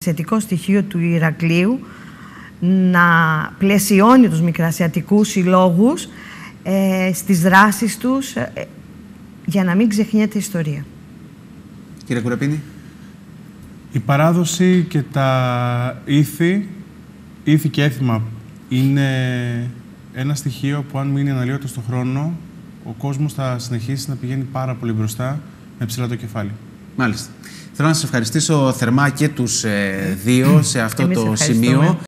θετικό στοιχείο του Ηρακλείου να πλαισιώνει τους μικρασιατικούς συλλόγους στις δράσεις τους για να μην ξεχνιέται η ιστορία. Κύριε Κουραπίνη. Η παράδοση και τα ήθη και έθιμα είναι ένα στοιχείο που αν μείνει αναλύωτο στον χρόνο, ο κόσμος θα συνεχίσει να πηγαίνει πάρα πολύ μπροστά με ψηλά το κεφάλι. Μάλιστα. Θέλω να σας ευχαριστήσω θερμά και τους δύο σε αυτό το σημείο.